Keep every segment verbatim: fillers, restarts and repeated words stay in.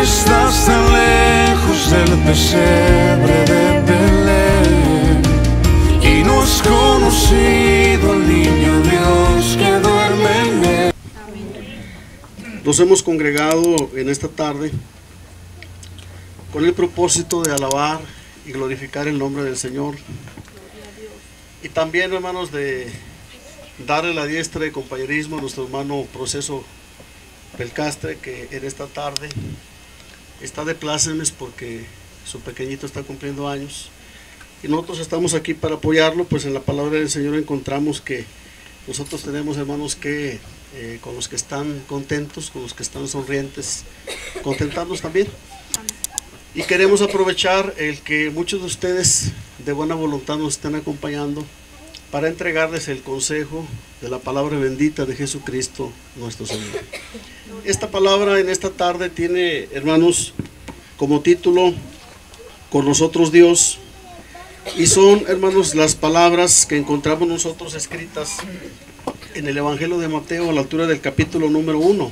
estás tan lejos del pesebre de Belén y no has conocido al niño Dios que duerme en él. Nos hemos congregado en esta tarde con el propósito de alabar y glorificar el nombre del Señor, y también, hermanos, de darle la diestra de compañerismo a nuestro hermano Proceso Belcastre, que en esta tarde está de plácemes porque su pequeñito está cumpliendo años, y nosotros estamos aquí para apoyarlo. Pues en la palabra del Señor encontramos que nosotros tenemos, hermanos, que eh, con los que están contentos, con los que están sonrientes, contentarnos también. Y queremos aprovechar el que muchos de ustedes de buena voluntad nos estén acompañando para entregarles el consejo de la palabra bendita de Jesucristo nuestro Señor. Esta palabra en esta tarde tiene, hermanos, como título "Con nosotros Dios", y son, hermanos, las palabras que encontramos nosotros escritas en el Evangelio de Mateo a la altura del capítulo número uno,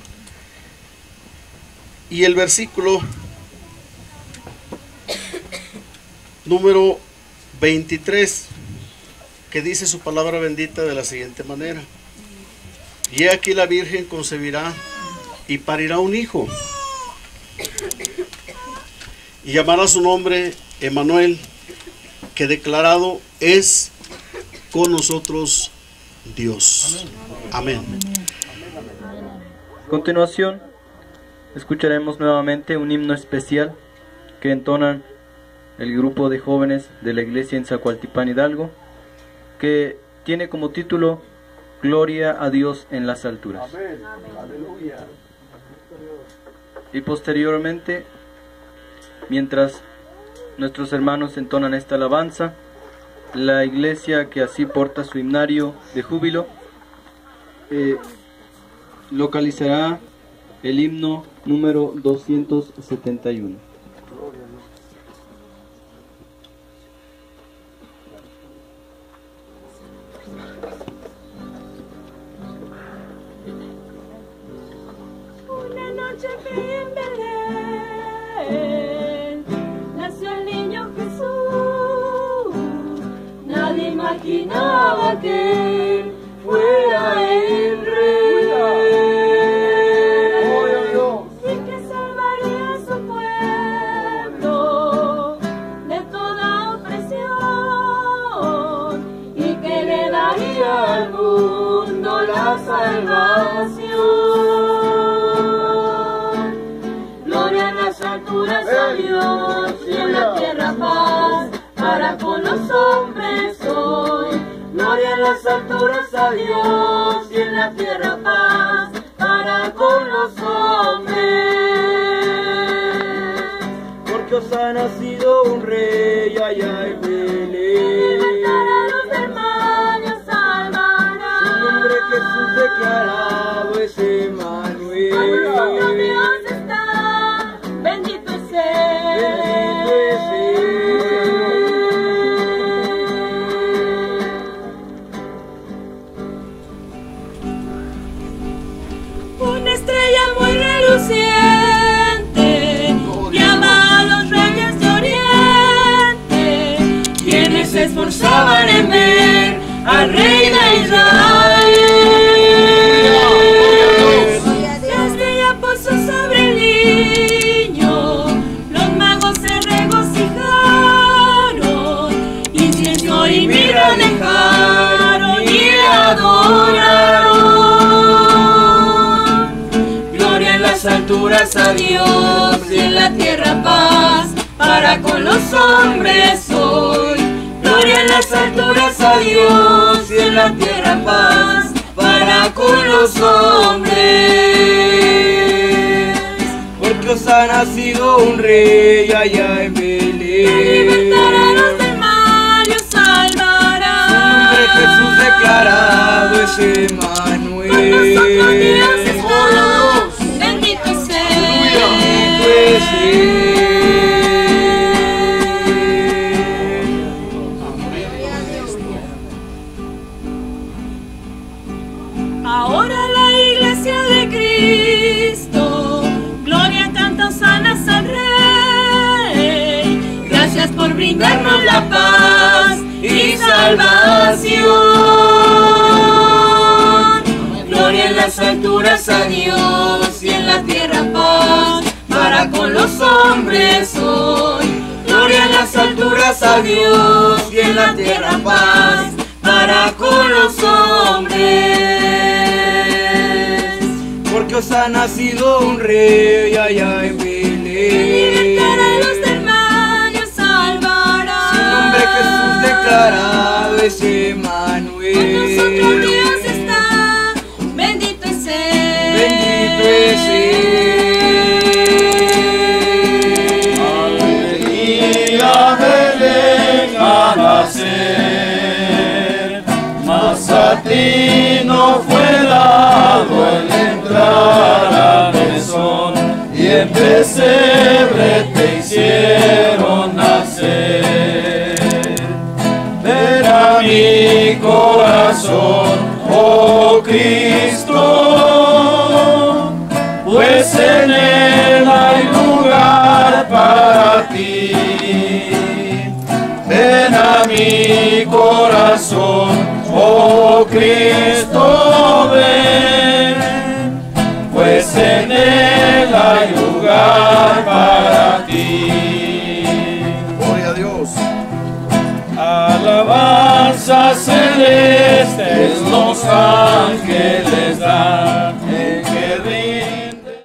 y el versículo número veintitrés, que dice su palabra bendita de la siguiente manera: y he aquí la Virgen concebirá y parirá un hijo, y llamará su nombre Emmanuel, que declarado es con nosotros Dios. Amén. A continuación, escucharemos nuevamente un himno especial que entonan el grupo de jóvenes de la iglesia en Zacualtipán, Hidalgo, que tiene como título "Gloria a Dios en las alturas". Amén. Aleluya. Y posteriormente, mientras nuestros hermanos entonan esta alabanza, la iglesia que así porta su himnario de júbilo eh, localizará el himno número doscientos setenta y uno. Una noche en Belén nació el niño Jesús. Nadie imaginaba que él fuera el rey, y que salvaría a su pueblo de toda opresión, y que le daría al mundo la salvación. Gloria en las alturas a Dios y en la tierra paz para con los hombres hoy. Gloria en las alturas a Dios y en la tierra paz para con los hombres. Porque os ha nacido un rey allá en Belén. Libertará a los hermanos, salvará. Su nombre Jesús declarado es Emmanuel. Con nosotros Dios está, bendito es Él. Bendito es Él. Una estrella muy reluciente llama a los reyes de Oriente, quienes se esforzaban en ver al Rey de Israel. La estrella posó sobre el niño, los magos se regocijaron, incienso y mirra dejaron y le adoraron. Gloria en las alturas a Dios y en la tierra paz para con los hombres hoy. Gloria en las alturas a Dios y en la tierra paz para con los hombres. Porque os ha nacido un rey allá en Belén. Libertará a los del mal y os salvará. Su nombre Jesús declarado es Emmanuel. Con nosotros Dios está, bendito es Él. Bendito es Él. Ahora la iglesia de Cristo, gloria canta, brindarnos la paz y salvación. Gloria en las alturas a Dios y en la tierra paz para con los hombres hoy. Gloria en las alturas a Dios y en la tierra paz para con los hombres. Porque os ha nacido un rey allá en Belén. Libertará a los hermanos, salvará. Su nombre Jesús declarado es Emmanuel. Con nosotros Dios está, bendito es Él. Bendito es Él. Alegría Belén a nacer, mas a ti no fue dado el entrar al mesón, y en pesebre te hicieron nacer. Ven a mi corazón, oh Cristo, pues en él hay lugar para ti. Ven a mi corazón, oh Cristo, ven, pues en él hay lugar para ti. Gloria a Dios. Alabanzas celestes los ángeles dan, en que rinde.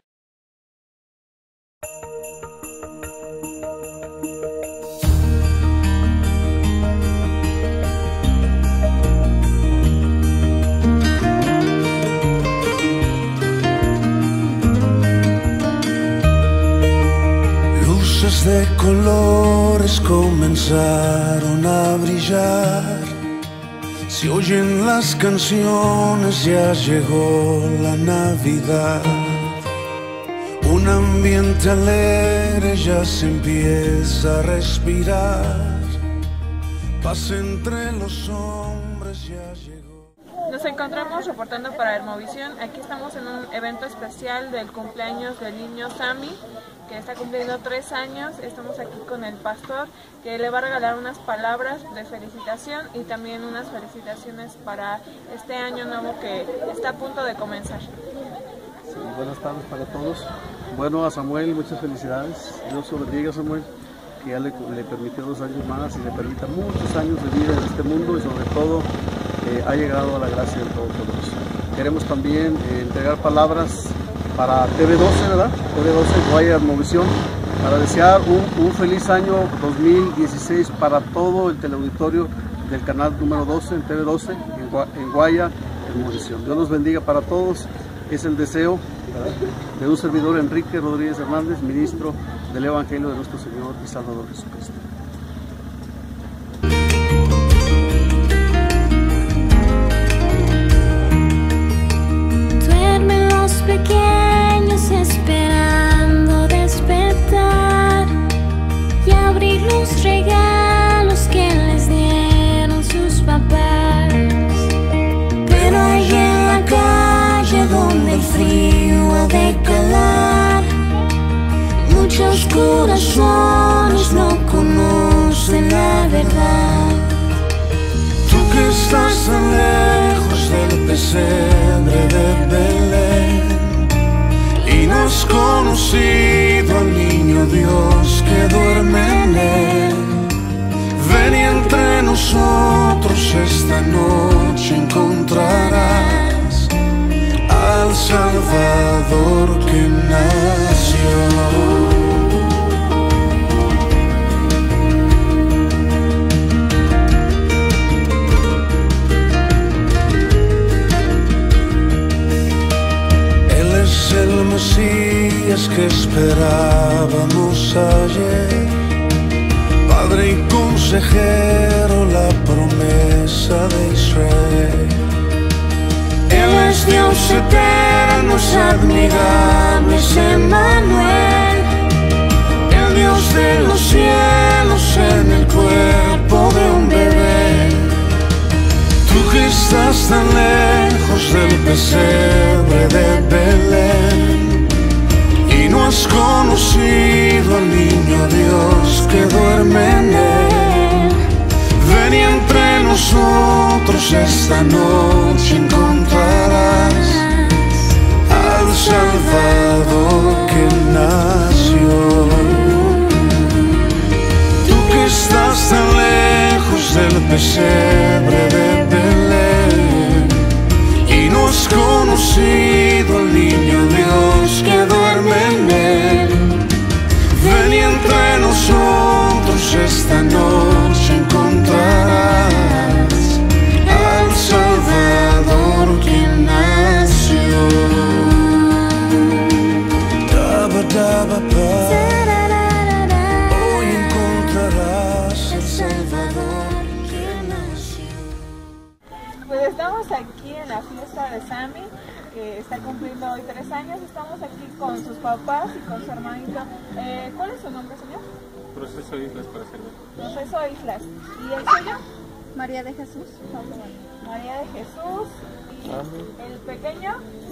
Luces de colores comenzaron a brillar. Se oyen las canciones, ya llegó la Navidad. Un ambiente alegre ya se empieza a respirar. Paz entre los hombres ya llegó. Nos encontramos reportando para Hermovisión. Aquí estamos en un evento especial del cumpleaños del niño Sammy, que está cumpliendo tres años. Estamos aquí con el pastor, que le va a regalar unas palabras de felicitación y también unas felicitaciones para este año nuevo que está a punto de comenzar. Sí, buenas tardes para todos. Bueno, a Samuel, muchas felicidades. Dios lo bendiga, Samuel, que ya le, le permitió dos años más y le permita muchos años de vida en este mundo, y sobre todo eh, ha llegado a la gracia de Todopoderoso. Queremos también eh, entregar palabras para T V doce, ¿verdad? T V doce, Guaya Hermovisión, para desear un, un feliz año dos mil dieciséis para todo el teleauditorio del canal número doce, en T V doce, en, Gua, en Guaya Hermovisión. Dios los bendiga para todos. Es el deseo, ¿verdad?, de un servidor, Enrique Rodríguez Hernández, ministro del Evangelio de nuestro Señor y Salvador Jesucristo. Duermen los pequeños esperando despertar y abrir los regalos que les dieron sus papás. Pero allá en la calle donde el frío ha de calar, muchos corazones no conocen la verdad. Tú que estás tan lejos del pesebre de Belén y no has conocido al niño Dios que duerme en él, ven y entre nosotros esta noche encontrarás al Salvador que nació. El Mesías que esperábamos ayer, Padre y consejero, la promesa de Israel. Él es Dios eterno, es admirable, es Emmanuel, el Dios de los cielos en el cuerpo de un bebé. Tú que estás tan lejos del pesebre de Belén y no has conocido al niño Dios que duerme en él, nosotros esta noche encontrarás al Salvador que nació. Tú que estás tan lejos del pesebre de Belén y no has conocido al niño Dios que duerme en él, ven y entre nosotros esta noche encontrarás al Salvador que nació. Daba, daba, hoy encontrarás al Salvador que nació. Pues estamos aquí en la fiesta de Sammy, que está cumpliendo hoy tres años. Estamos aquí con sus papás y con su hermanito. Eh, ¿Cuál es su nombre, señor? Proceso Islas para servir. Proceso Islas. ¿Y el suyo? María de Jesús. María de Jesús. ¿Y el pequeño?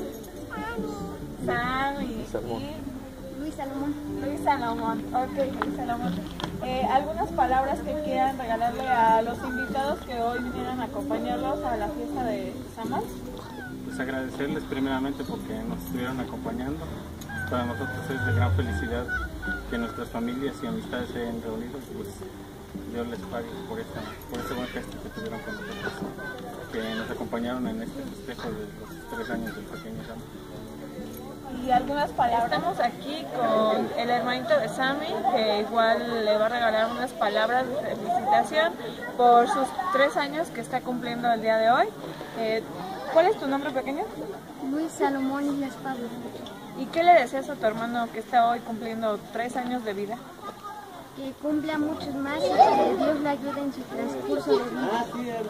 Sammy. Y Luis Salomón. Luis Salomón. Ok, Luis Salomón. Eh, ¿Algunas palabras que quieran regalarle a los invitados que hoy vinieron a acompañarlos a la fiesta de Samuel? Pues agradecerles primeramente porque nos estuvieron acompañando. Para nosotros es de gran felicidad que nuestras familias y amistades se hayan reunido. Pues Dios les pague por, esta, por este buen gesto que tuvieron con nosotros, que nos acompañaron en este festejo de los tres años del pequeño Sammy. Y algunas palabras. Estamos aquí con el hermanito de Sammy, que igual le va a regalar unas palabras de felicitación por sus tres años que está cumpliendo el día de hoy. Eh, ¿Cuál es tu nombre, pequeño? Luis Salomón Islas Pablo. ¿Y qué le deseas a tu hermano que está hoy cumpliendo tres años de vida? Que cumpla muchos más y que Dios le ayude en su transcurso de vida.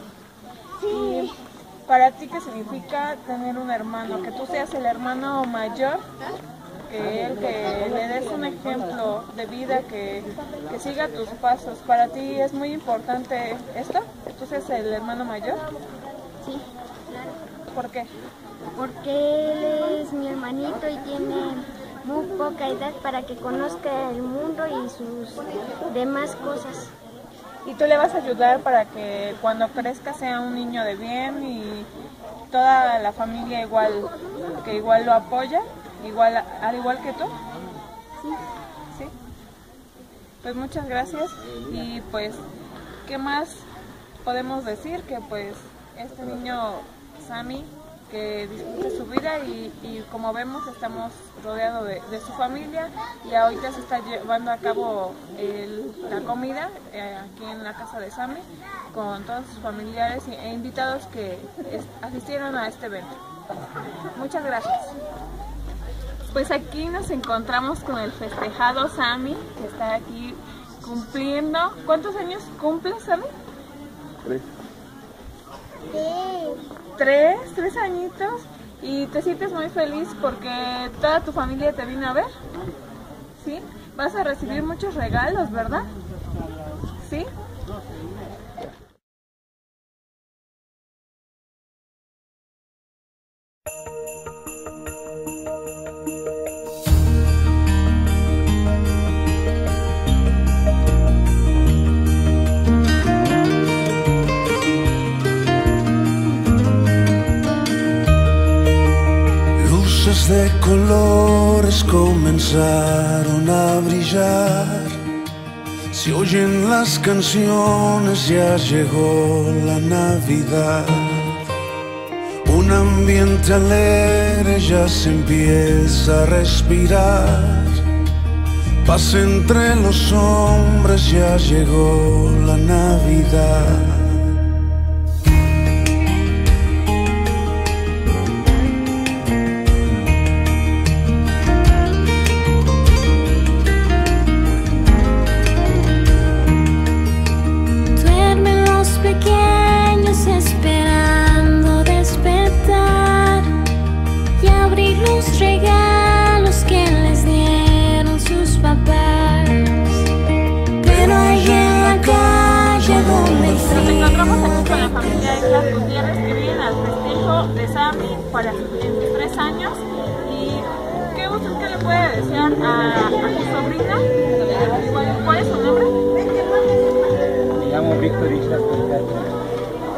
Sí. ¿Para ti qué significa tener un hermano? Que tú seas el hermano mayor, que él, que le des un ejemplo de vida, que, que siga tus pasos. ¿Para ti es muy importante esto? ¿Que tú seas el hermano mayor? Sí, claro. ¿Por qué? Porque él es mi hermanito y tiene muy poca edad para que conozca el mundo y sus demás cosas. Y tú le vas a ayudar para que cuando crezca sea un niño de bien y toda la familia igual, que igual lo apoya, igual, al igual que tú. Sí. Sí. Pues muchas gracias y pues, ¿qué más podemos decir? Que pues este niño Sammy, que disfrute su vida y, y como vemos estamos rodeados de, de su familia y ahorita se está llevando a cabo el, la comida eh, aquí en la casa de Sammy con todos sus familiares e invitados que es, asistieron a este evento. Muchas gracias. Pues aquí nos encontramos con el festejado Sammy, que está aquí cumpliendo. ¿Cuántos años cumple Sammy? Tres. Tres, tres añitos, y te sientes muy feliz porque toda tu familia te vino a ver, ¿sí? Vas a recibir muchos regalos, ¿verdad? ¿Sí? De colores comenzaron a brillar, se oyen las canciones, ya llegó la Navidad. Un ambiente alegre ya se empieza a respirar, paz entre los hombres, ya llegó la Navidad. De Sammy para en sus tres años. ¿Y qué gusto que le puede desear a, a tu sobrina? ¿Cuál, ¿Cuál es su nombre? Me llamo Víctor Islas.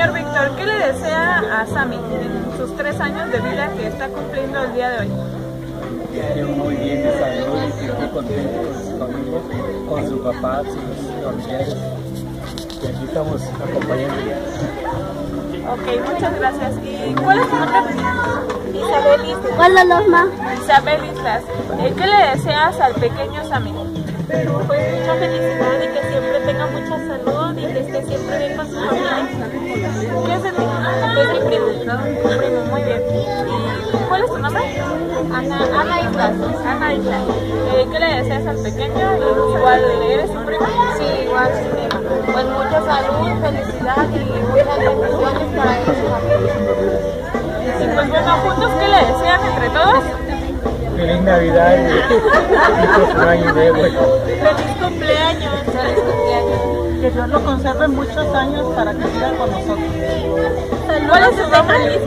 Señor Víctor, ¿qué le desea a Sammy en sus tres años de vida que está cumpliendo el día de hoy? Que esté muy bien de salud y que esté contento con sus familias, con su papá, sus familiares. Y aquí estamos acompañándole. Ok, muchas gracias. ¿Y cuál es tu nombre? Isabel Islas. Hola, Norma. Isabel Islas. Eh, ¿Qué le deseas al pequeño Sammy? Pues mucha felicidad y que siempre tenga mucha salud y que esté siempre bien con su familia. ¿Qué es de ti? Es mi primo. Tu primo, muy bien. ¿Y cuál es tu nombre? Ana, Ana Islas. Ana Islas. Eh, ¿Qué le deseas al pequeño? ¿Igual eres su primo? Sí, igual su primo. Pues mucha salud, felicidad y muchas bendiciones para él y su familia. Y pues bueno, juntos, ¿qué le desean entre todos? Feliz Navidad y próximo año nuevo. Feliz cumpleaños. Feliz cumpleaños. Que Dios lo conserve muchos años para que siga con nosotros. ¿Cuál es su nombre?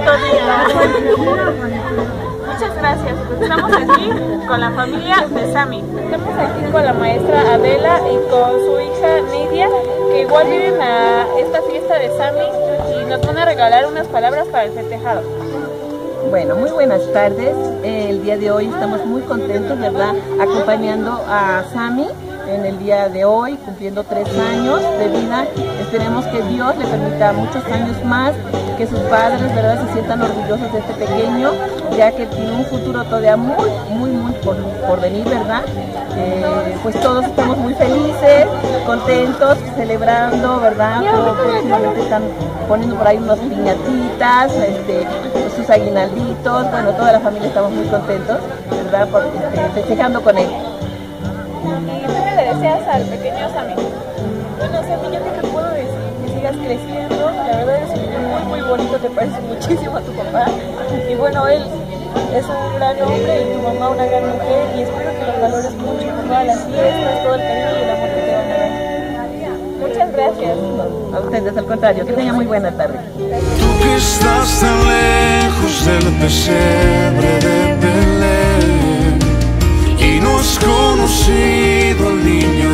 Muchas gracias. Pues estamos aquí con la familia de Sammy. Estamos aquí con la maestra Adela y con su hija Nidia, que igual viven a esta fiesta de Sammy y nos van a regalar unas palabras para el festejado. Bueno, muy buenas tardes. El día de hoy estamos muy contentos, ¿verdad? Acompañando a Sammy en el día de hoy, cumpliendo tres años de vida. Esperemos que Dios le permita muchos años más, que sus padres, ¿verdad?, se sientan orgullosos de este pequeño, ya que tiene un futuro todavía muy, muy, muy por, por venir, ¿verdad? Eh, pues todos estamos muy felices, contentos, celebrando, ¿verdad? Próximamente están poniendo por ahí unas piñatitas, este, sus aguinalditos, bueno, toda la familia estamos muy contentos, ¿verdad?, por, este, festejando con él. ¿Y tú qué le deseas al pequeño Sammy? Bueno, Sammy, yo te puedo decir que sigas creciendo, la verdad es muy, muy bonito, te parece muchísimo a tu papá, y bueno, él es un gran hombre y tu mamá una gran mujer, y espero que los valores mucho por todas las fiestas, todo el cariño y el amor que te van a dar. Muchas gracias. No, a ustedes, al contrario, que tengan muy buena tarde. Tú que estás tan lejos del pesebre de Belén y no has conocido al niño